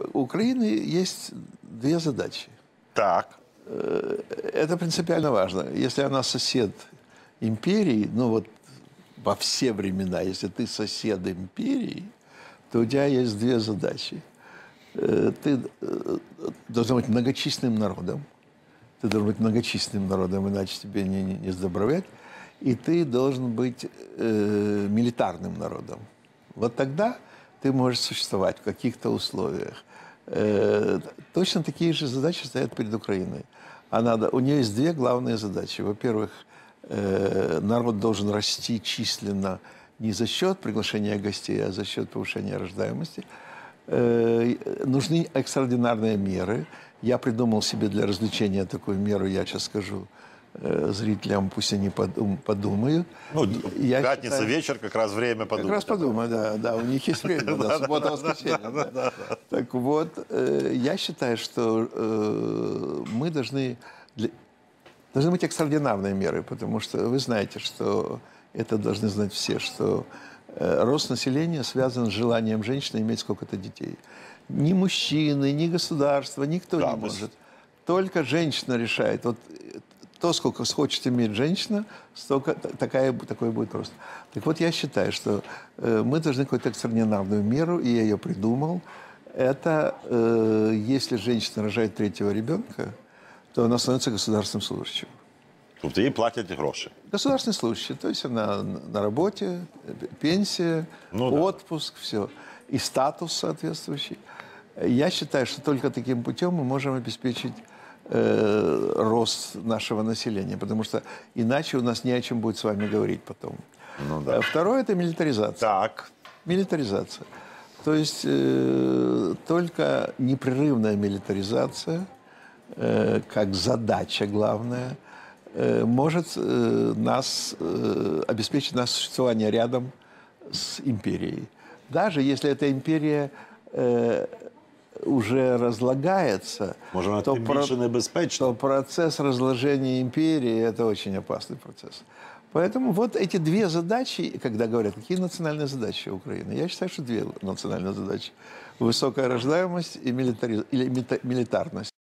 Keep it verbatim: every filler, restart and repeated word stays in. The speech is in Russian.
у Украины есть две задачи. Так. Это принципиально важно. Если она сосед империи, ну вот во все времена, если ты сосед империи, то у тебя есть две задачи. Ты должен быть многочисленным народом. Ты должен быть многочисленным народом, иначе тебе не, не, не сдобровать. И ты должен быть э, милитарным народом. Вот тогда ты можешь существовать в каких-то условиях. Э, точно такие же задачи стоят перед Украиной. Она, у нее есть две главные задачи. Во-первых, э, народ должен расти численно не за счет приглашения гостей, а за счет повышения рождаемости. Э, нужны экстраординарные меры. Я придумал себе для развлечения такую меру, я сейчас скажу э, зрителям, пусть они подумают. Ну, я пятница, считаю, вечер, как раз время подумать. Как раз подумать, да, да, у них есть время, да, суббота-воскресенье. Так вот, э, я считаю, что э, мы должны, для, должны быть экстраординарные меры, потому что вы знаете, что это должны знать все, что э, рост населения связан с желанием женщины иметь сколько-то детей. Ни мужчины, ни государство, никто да, не мы... может. Только женщина решает. Вот то, сколько хочет иметь женщина, столько, такая, такой будет рост. Так вот, я считаю, что э, мы должны какую-то экстраординарную меру, и я ее придумал. Это, э, если женщина рожает третьего ребенка, то она становится государственным служащим. Тобто їй платять гроші. Государственный служащий, то есть она на работе, пенсия, ну, отпуск, да. Все. И статус соответствующий. Я считаю, что только таким путем мы можем обеспечить э, рост нашего населения, потому что иначе у нас не о чем будет с вами говорить потом. Ну, да. Второе – это милитаризация. Так. Милитаризация. То есть э, только непрерывная милитаризация, э, как задача главная, э, может э, нас, э, обеспечить наше существование рядом с империей. Даже если эта империя э, уже разлагается, Может, то, про, то процесс разложения империи – это очень опасный процесс. Поэтому вот эти две задачи, когда говорят, какие национальные задачи Украины, я считаю, что две национальные задачи. Высокая рождаемость и милитариз... или милитарность.